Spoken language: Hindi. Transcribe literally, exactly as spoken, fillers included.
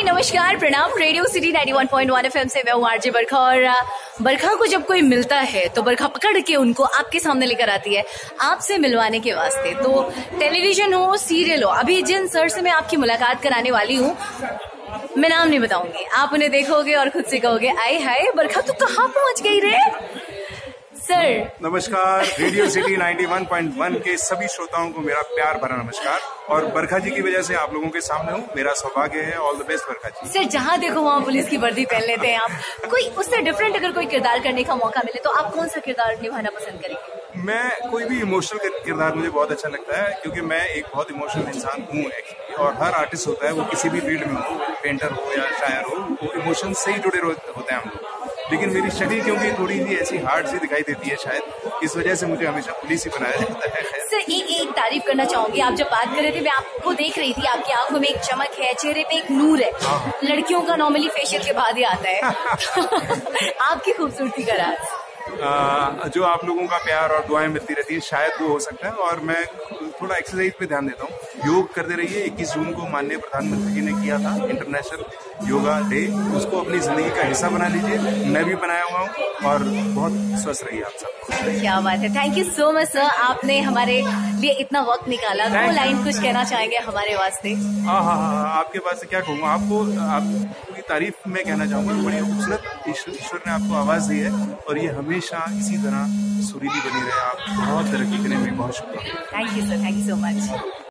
नमस्कार, प्रणाम। Radio city ninety one point one FM से मैं हूँ आरजे बरखा। और बरखा को जब कोई मिलता है तो बरखा पकड़ के उनको आपके सामने लेकर आती है आपसे मिलवाने के वास्ते। तो टेलीविजन हो, सीरियल हो, अभी जिन सर से मैं आपकी मुलाकात कराने वाली हूँ, मैं नाम नहीं बताऊंगी, आप उन्हें देखोगे और खुद से कहोगे आए हाय बरखा तू कहाँ पहुंच गई रे। सर नमस्कार। Radio city ninety one point one के सभी श्रोताओं को मेरा प्यार भरा नमस्कार। और बरखा जी की वजह से आप लोगों के सामने हूँ, मेरा सौभाग्य है। All the best Barkha ji. Sir जहाँ देखो वहाँ पुलिस की वर्दी पहन लेते हैं आप। कोई उससे डिफरेंट अगर कोई किरदार करने का मौका मिले तो आप कौन सा किरदार निभाना पसंद करेंगे? मैं कोई भी इमोशनल किरदार मुझे बहुत अच्छा लगता है, क्योंकि मैं एक बहुत इमोशनल इंसान हूँ एक्चुअली। और हर आर्टिस्ट होता है, वो किसी भी फील्ड में हो, पेंटर हो या शायर हो, वो इमोशन से ही जुड़े होते हैं हम लोग। लेकिन मेरी शक्ल क्योंकि थोड़ी सी ऐसी हार्ड सी दिखाई देती है, शायद इस वजह से मुझे हमेशा पुलिस ही बनाया जाता है। सर एक एक तारीफ करना चाहूंगी, आप जब बात कर रहे थे मैं आपको देख रही थी, आपकी आंखों में एक चमक है, चेहरे पे एक नूर है। लड़कियों का नॉर्मली फेशियल के बाद ही आता है। आपकी खूबसूरती का राज आ, जो आप लोगों का प्यार और दुआएं मिलती रहती है, शायद वो हो सकता है। और मैं थोड़ा एक्सरसाइज पे ध्यान देता हूँ। योग करते रहिए। इक्कीस जून को माननीय प्रधानमंत्री जी ने किया था इंटरनेशनल योगा डे, उसको अपनी जिंदगी का हिस्सा बना लीजिए। मैं भी बनाया हुआ हूँ और बहुत स्वस्थ रहिए आप सब। क्या बात है, thank you so much sir, आपने हमारे लिए इतना वक्त निकाला। दो लाइन कुछ कहना चाहेंगे हमारे वास्ते? हाँ हाँ हाँ, आपके पास से क्या कहूँगा आपको, आपकी तारीफ में कहना चाहूँगा। बड़ी खूबसूरत ईश्वर ने आपको आवाज़ दी है और ये हमेशा इसी तरह सुरीली बनी रहे। आप बहुत तरक्की करने में बहुत शुक्रिया। Thank you sir, thank you so much.